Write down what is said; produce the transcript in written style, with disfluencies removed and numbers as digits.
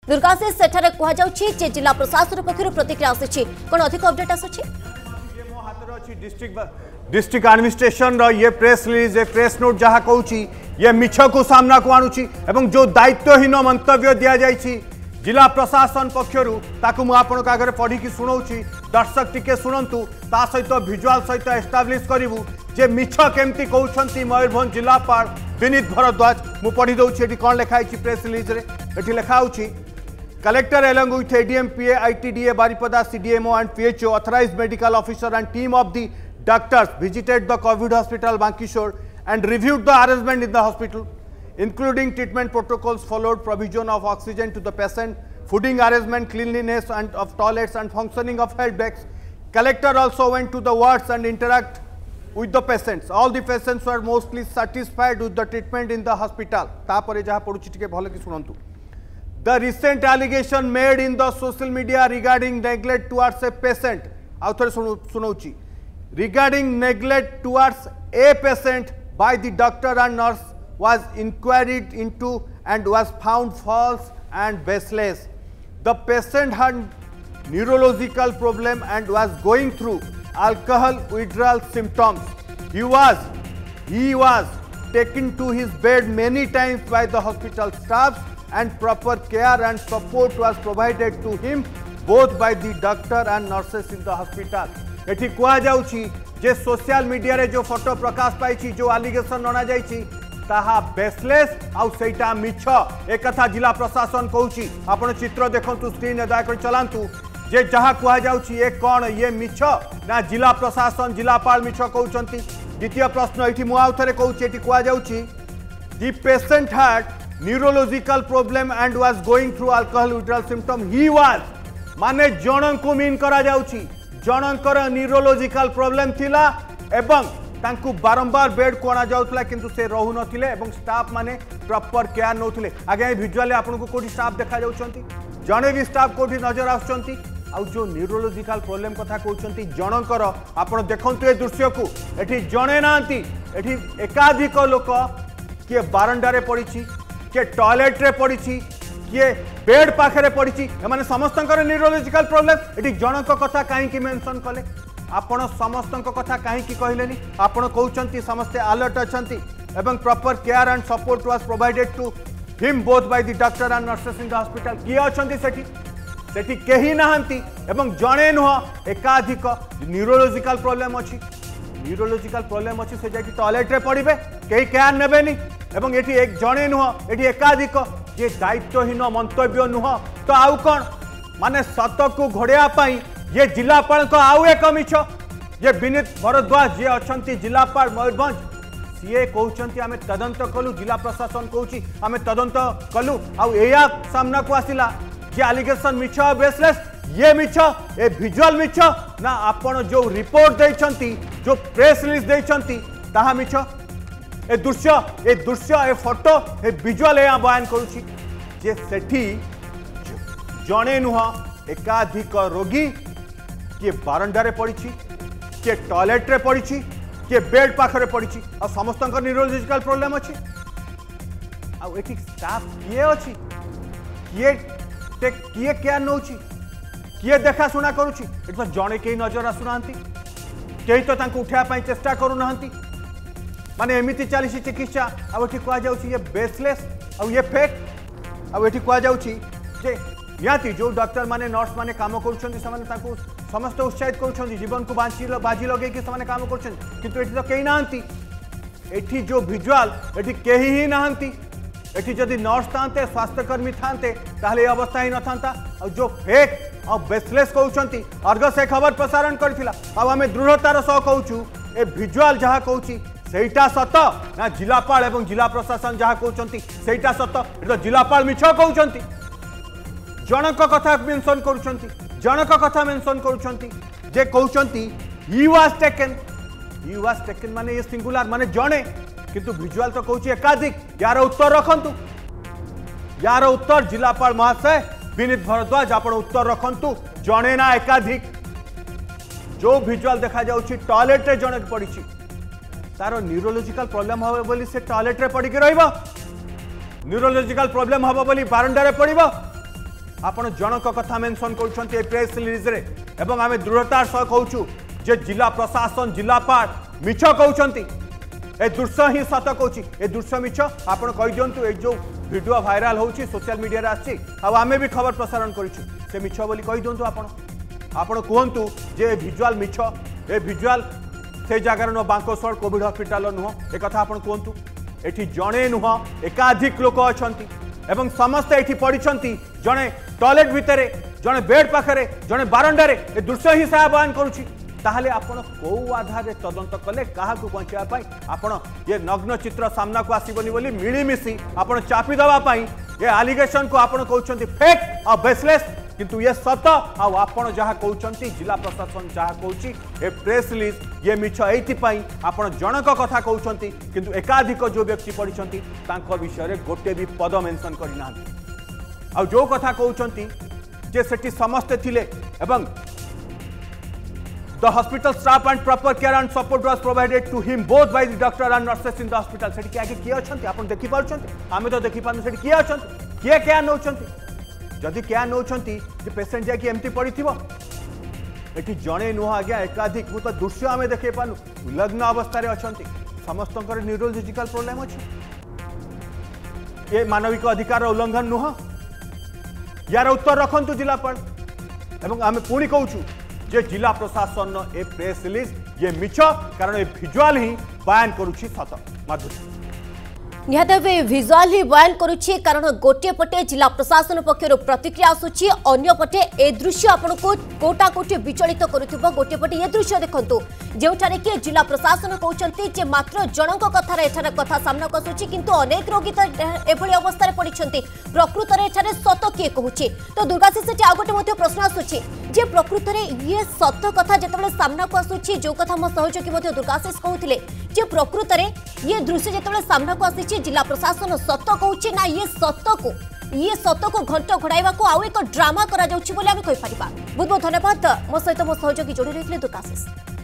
दुर्गाशेष सेठारे कहुछि जे जिला प्रशासन पक्षरु प्रतिक्रिया आछि कोन अधिक अपडेट आछि मो हाथ रे डिस्ट्रिक्ट एडमिनिस्ट्रेशन रो ये प्रेस रिलीज प्रेस नोट जहाँ कहूँ ये मिछ को सामना को आणुची एवं जो दायित्वहीन मंतव्य दिया जाइछि जिला प्रशासन पक्षरु ताकु मु आपन आगे पढ़ी की सुनाऊँ दर्शक टिके शुणु ता सहित भिजुआल सहित एस्टाब्लिश करूँ जे मिछ केमती कहते मयूरभंज जिलापाल विनीत भरद्वाज मु पढ़ी दूसरी कौन लिखाई प्रेस रिलीज रे लिखाऊँ Collector along with ADMPA, ITDA, Baripada, CDMO and PHO, authorized medical officer and team of the doctors visited the COVID hospital Bankishore and reviewed the arrangement in the hospital, including treatment protocols followed, provision of oxygen to the patient, fooding arrangement, cleanliness and of toilets and functioning of help desks. Collector also went to the wards and interact with the patients. All the patients were mostly satisfied with the treatment in the hospital. तापरे जहाँ पड़ुछि टिके भल कि सुनंतु. The recent allegation made in the social media regarding neglect towards a patient, regarding neglect towards a patient by the doctor and nurse was inquired into and was found false and baseless. The patient had neurological problem and was going through alcohol withdrawal symptoms. He was taken to his bed many times by the hospital staff and proper care and support was provided to him both by the doctor and nurses in the hospital. एठी कुआ जाउची जे social media रे जो photo प्रकाश पाइची जो allegation अना जाइची ताहा baseless आउ सेटा मिछ एक कथा जिला प्रशासन कहूची आपण चित्र देखंतु स्क्रीन दया कर चलांतु जे जहा कुआ जाउची ए कोन ये मिछ ना जिला प्रशासन जिलापाल मिछ कहउचंती. द्वितीय प्रश्न एठी मु आउ थरे कहउची एठी कुआ जाउची दी patient had neurological problem and was going through alcohol withdrawal symptom. He was माने जन को मीन करा जाउची जनकर न्यूरोलॉजिकल प्रॉब्लम थिला एवं तांकु बारंबार बेड को आना जाउतला किंतु से रहु नथिले एवं स्टाफ माने प्रॉपर केयर नउथिले. आगे विजुअल आपन को कोठी स्टाफ देखा जाउचंती जने भी स्टाफ कोठी नजर आउचंती आ जो न्यूरोलॉजिकल प्रॉब्लम कथा कहउचंती जनकर आपन देखंतु ए दृश्य को एठी जणे नांती एठी एकाधिक लोक के बारंडारे पड़ीची किए टॉयलेट रे पड़ी किए बेड पाखे पड़ी एमाने समस्त न्यूरोलॉजिकल प्रॉब्लम ये जनक कथा कहीं मेंशन कले आपण समस्त कथा कहीं कहले आपण कहते समस्ते अलर्ट अच्छा एवं proper care and support was provided to him both by the doctor and nurses in the hospital. किए अच्छा सेठी कहीं नहांती एवं जड़े नुह एकाधिक न्यूरोलॉजिकल प्रॉब्लम अच्छी न्यूरोलॉजिकल प्रॉब्लम अच्छी से जाकि टॉयलेट रे पड़े कहीं केयर नेबेनी एवं एठी एक जड़े नुह एठी एकाधिक ये दायित्वहीन मंतव्य नुह तो आउ कौन माने सत को घोड़िया ये जिलापाल को आउ एक मिछ ये विनीत भरद्वाज जी अच्छा जिलापाल मयूरभंज सीए कहते आम तदंत कलु जिला प्रशासन कहूँ आम तदंत कलु आया सामना को आसला जे एलिगेशन मिछ बेसलेस ये मिछ ए विजुअल मिछ ना आपण जो रिपोर्ट देइछंती जो प्रेस रिलीज देइछंती ताहा मिछ ए दृश्य ए फोटो ए विजुअल यहाँ बयान करुच्ची जे सेठी जड़े नुह एकाधिक रोगी किए बारंडारे पड़ी किए टॉयलेट रे पड़ी किए बेड पाखरे पड़ी आ समस्त न्यूरोलॉजिकल प्रॉब्लम अच्छी आठी स्टाफ किए अच्छी किए केयर नौ किए देखा शुणा करुच्ची तो जड़े कहीं नजर आसुना कहीं तो उठापी चेष्टा करूना माने एमिति चली चिकित्सा आठी कहुच्छी ये बेसलेस आउ ये फेक आठी कहुच्छी जे निहाती जो डॉक्टर माने नर्स माने काम करुँच समस्त उत्साहित कर जीवन को बाजी लगे कि काम कर किंतु एठी तो कहीं नहांती एठी जो विजुअल एठी कहीं ही नहांती एठी जदि नर्स थांते स्वास्थ्यकर्मी थांते ताहले ये अवस्था ही न थांता और जो फेक और बेसलेस कहउछंती अर्गस ए खबर प्रसारण करथिला आ हमें दृढ़तार सह कहूछु ए विजुअल जहाँ कहूची सेटा सत ना जिलापाल एवं जिला प्रशासन जहाँ कहते सेटा सत तो जिलापाल मिछ कहते जनक कथा मेंशन करुछंती जनक कथा मेंशन करुछंती जे कहउछंती ही वाज टेकन माने ये सिंगुलर माने जणे किंतु विजुअल तो कहउची एकाधिक. यार उत्तर रखंतु यार उत्तर जिलापाल महाशय विनीत भरद्वाज आपण उत्तर रखंतु जणे ना एकाधिक. जो विजुअल देखा जाउची टॉयलेट रे जणे पड़ी तार न्यूरोलॉजिकल प्रॉब्लम हम बोली से टॉयलेट रे पड़ी रहिबो न्यूरोलॉजिकल प्रॉब्लम हम बोली बारंडारे पड़िबो आपण जनक कथा मेंशन कर प्रेस रिलीज रे एवं आम दृढ़तार सह कहूँ जे जिला प्रशासन जिलापाल मिछ कहते ए दृश्य ही सत कहूँ ए दृश्य मिछ आपण कही दिंतु ए जो वीडियो भाइराल होची सोशल मीडिया आसी आमे भी खबर प्रसारण करूँ से मिछ बोली कही दिंतु आपण कहतु जे भिजुआल मिछ ए भिजुआल से जगार नुह बांकोसर कोविड हॉस्पिटल नुह एक कथा आपण कहतु एठी जणे नुह एकाधिक लोक अछंती एवं समस्त एठी पड़िछंती जणे टॉयलेट भितरे जणे बेड पाखरे जणे बारंडारे ए दृश्य ही साया बयान करूची ताहले आपण को आधार रे तदंत कले काहा को बंचाया पाई आपण ये नग्न चित्र सामना को आसीबनी बोली मिलीमिशी आपण चापी दवा पाई ये एलिगेशन को आपण कहउछंती फेक और बेसलेस किंतु ये सत आपण जहाँ कहते जिला प्रशासन जहाँ कहूँ ए प्रेस रिलीज ये मिछ एपाई आपण जनक कथा कहते किंतु एकाधिक जो व्यक्ति पढ़ी विषय में गोटे भी पद मेंशन करना आ जो कथा कहते जे सेठी समस्ते थिले एवं the hospital staff and proper care and support was provided to him both by the doctor and nurses in the hospital सेठी के आगे किए अछंती आपण देखि पाउछंती आमे तो देखि पानु सेठी किए अछंती किए केयर नउछंती जदि क्या नौचंती पेसेंट जाकि एमती पड़ी एटी जड़े नुह आज्ञा एकाधिक मु तो दृश्य आम देखे पानु उल्लग्न अवस्था अच्छा समस्त न्यूरोलॉजिकल प्रोब्लेम अच्छी ये मानविक अधिकार उल्लंघन नुह यार उत्तर रखंतु जिलापाल एवं आम पुणी कहूँ जे जिला प्रशासन ए प्रेस रिलीज ये मिछ कारण ए भिजुआल ही बयान करुछि सत माधुरी निहाते भिजुआल ही बयान करुछि कारण गोटे पटे जिला प्रशासन पक्षर प्रतिक्रिया आसुछि अन्य पटे ए दृश्य आपण को कोटा कोटी विचलित करुथिबो गोटे पटे ए दृश्य देखंतु जेउठारे कि जिला प्रशासन कहउछंती जे मात्र जनक कथार एठार कथा सामना कसुछि किंतु अनेक रोगी तो एभली अवस्था रे पड़िछंती प्रकृत रे एठारे सत के कहउछि तो दुर्गाशी सेठी आ गोटे मध्ये प्रश्न आसुछि जे प्रकृत रे ये सत कथा जेतेबेले सामना को आसुछि जो कथा म सहयोगी मध्ये दुर्गाशी कहउथिले जे प्रकृत रे ये दृश्य जेतेबेले सामना को आसीछि जिला प्रशासन सत कहूँ ना ये सत को घंट घोड़ाइवा को आउ एक ड्रामा करा जाउछि बोली आमे कहि परिबा। बहुत बहुत धन्यवाद मो सहित मो सहयोगी जोड़ी रहितले दुर्गाशीष।